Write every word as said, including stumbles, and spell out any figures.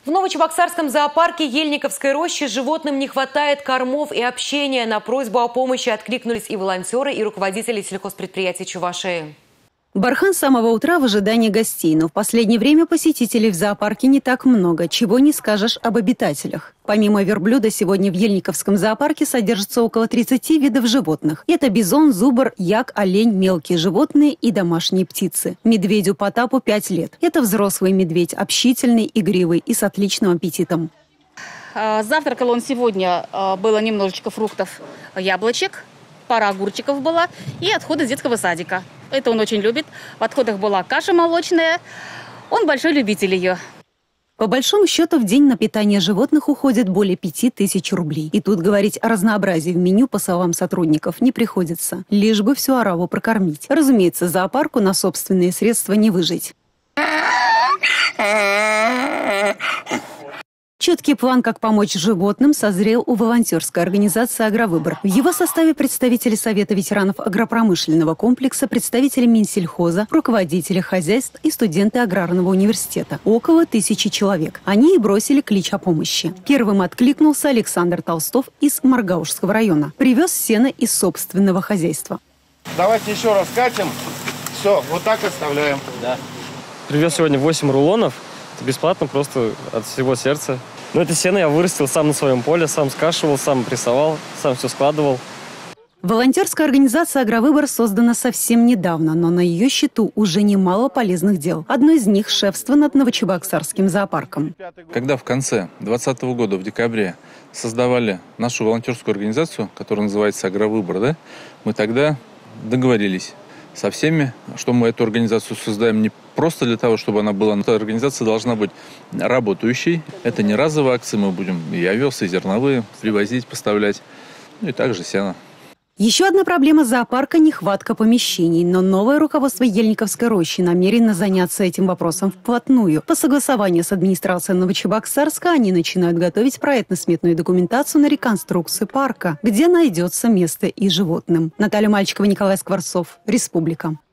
В Новочебоксарском зоопарке Ельниковской рощи животным не хватает кормов и общения. На просьбу о помощи откликнулись и волонтеры, и руководители сельхозпредприятий Чувашии. Бархан с самого утра в ожидании гостей, но в последнее время посетителей в зоопарке не так много, чего не скажешь об обитателях. Помимо верблюда, сегодня в Ельниковском зоопарке содержится около тридцати видов животных. Это бизон, зубр, як, олень, мелкие животные и домашние птицы. Медведю Потапу пять лет. Это взрослый медведь, общительный, игривый и с отличным аппетитом. Завтракал он сегодня, было немножечко фруктов, яблочек, пара огурчиков была и отходы с детского садика. Это он очень любит. В отходах была каша молочная. Он большой любитель ее. По большому счету, в день на питание животных уходит более пяти тысяч рублей. И тут говорить о разнообразии в меню, по словам сотрудников, не приходится. Лишь бы всю ораву прокормить. Разумеется, зоопарку на собственные средства не выжить. Четкий план, как помочь животным, созрел у волонтерской организации «Агровыбор». В его составе представители Совета ветеранов агропромышленного комплекса, представители Минсельхоза, руководители хозяйств и студенты аграрного университета. Около тысячи человек. Они и бросили клич о помощи. Первым откликнулся Александр Толстов из Маргаушского района. Привез сено из собственного хозяйства. Давайте еще раз катим. Все, вот так оставляем. Да. Привез сегодня восемь рулонов. Это бесплатно, просто от всего сердца. Но это сено я вырастил сам на своем поле, сам скашивал, сам прессовал, сам все складывал. Волонтерская организация «Агровыбор» создана совсем недавно, но на ее счету уже немало полезных дел. Одно из них – шефство над Новочебоксарским зоопарком. Когда в конце двадцатого года, в декабре, создавали нашу волонтерскую организацию, которая называется «Агровыбор», да, мы тогда договорились со всеми, что мы эту организацию создаем не просто для того, чтобы она была, но эта организация должна быть работающей. Это не разовая акция, мы будем и овес, и зерновые привозить, поставлять, ну и также сено. Еще одна проблема зоопарка – нехватка помещений. Но новое руководство Ельниковской рощи намерено заняться этим вопросом вплотную. По согласованию с администрацией Новочебоксарска они начинают готовить проектно-сметную документацию на реконструкцию парка, где найдется место и животным. Наталья Мальчикова, Николай Скворцов, Республика.